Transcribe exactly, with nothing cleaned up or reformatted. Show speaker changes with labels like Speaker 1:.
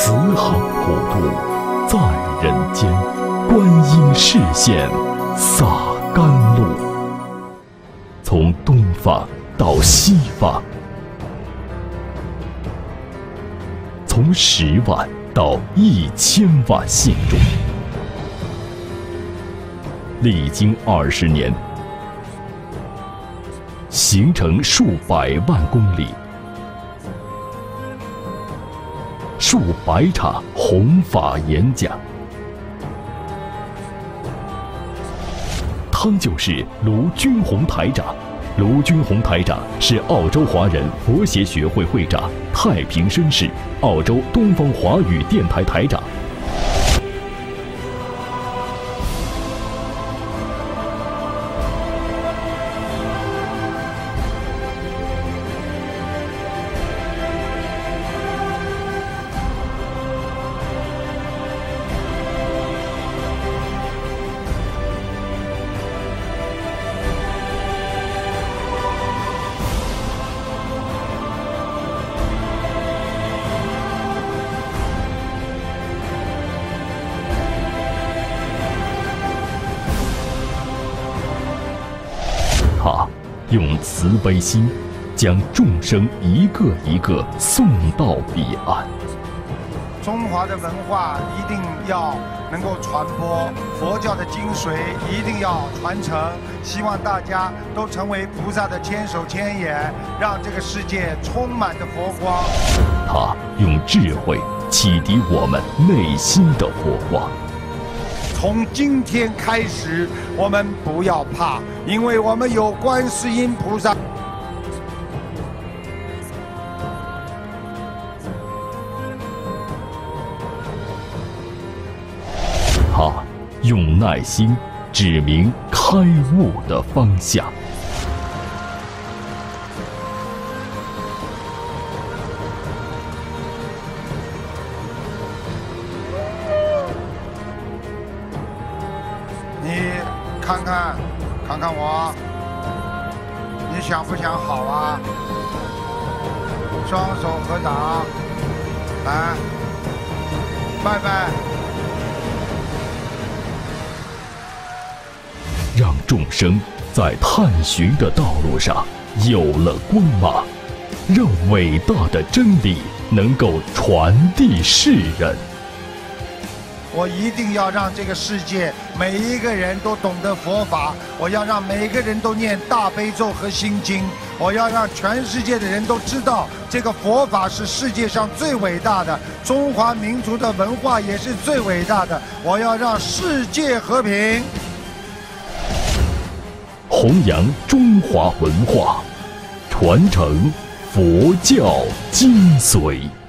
Speaker 1: 慈航普渡在人间，观音示现洒甘露。从东方到西方，从十万到一千万信众，历经二十年，形成数百万公里。数百场弘法演讲，他就是卢军宏台长。卢军宏台长是澳洲华人佛协学会会长、太平绅士、澳洲东方华语电台台长。他用慈悲心，将众生一个一个送到彼岸。
Speaker 2: 中华的文化一定要能够传播，佛教的精髓一定要传承。希望大家都成为菩萨的千手千眼，让这个世界充满着佛光。
Speaker 1: 他用智慧启迪我们内心的佛光。
Speaker 2: 从今天开始，我们不要怕，因为我们有观世音菩萨。
Speaker 1: 他用耐心指明开悟的方向。
Speaker 2: 看看，看看我，你想不想好啊？双手合掌，来，拜拜。
Speaker 1: 让众生在探寻的道路上有了光芒，让伟大的真理能够传递世人。
Speaker 2: 我一定要让这个世界每一个人都懂得佛法，我要让每个人都念大悲咒和心经，我要让全世界的人都知道这个佛法是世界上最伟大的，中华民族的文化也是最伟大的，我要让世界和平。
Speaker 1: 弘扬中华文化，传承佛教精髓。